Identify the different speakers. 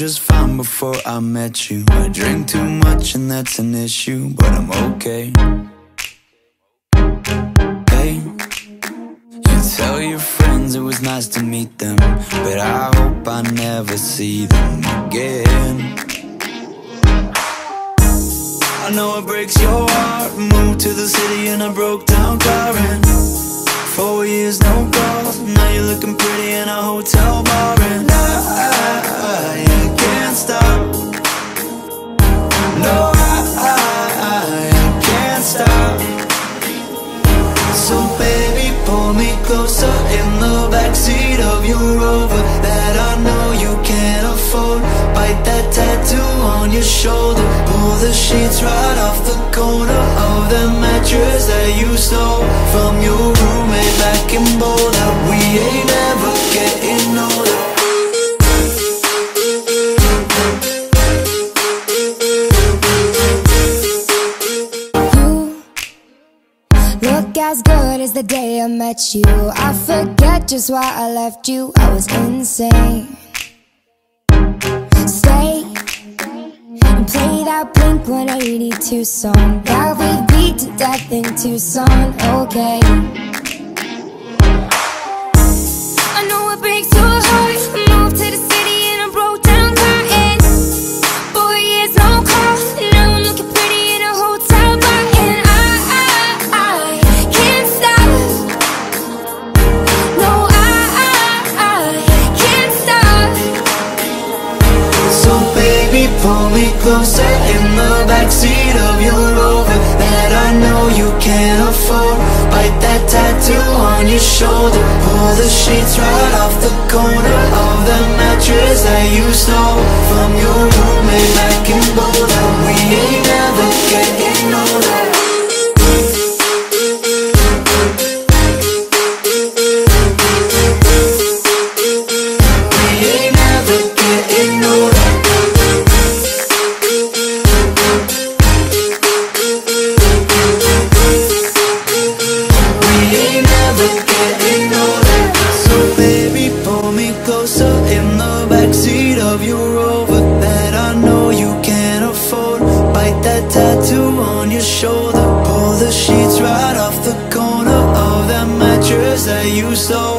Speaker 1: just fine before I met you. I drink too much and that's an issue, but I'm okay. Hey, you tell your friends it was nice to meet them, but I hope I never see them again. I know it breaks your heart. Moved to the city in a broke down car, and 4 years no calls. Now you're looking pretty in a hotel bar, and I can't stop. No, I can't stop. So baby, pull me closer in the backseat of your Rover that I know you can't afford. Bite that tattoo on your shoulder. Pull the sheets right off the corner of the mattress that you stole from your roommate back in Boulder. We ain't ever getting older.
Speaker 2: You look as good as the day I met you. I forget just why I left you. I was insane. Stay and play that Blink-182 song that we beat to death in Tucson. Okay, I know it breaks your heart. Moved to the city in a broke down car, and 4 years no call. Now I'm looking pretty in a hotel bar, and I can't stop. No, I can't stop.
Speaker 1: So baby, pull me closer in the backseat of your Rover that I know you can't afford. Bite that tattoo on your shoulder. Pull the sheets right off the corner of the mattress that you stole from your roommate back in Boulder. We ain't never getting older. We ain't never getting older. Backseat of your Rover that I know you can't afford. Bite that tattoo on your shoulder. Pull the sheets right off the corner of that mattress that you stole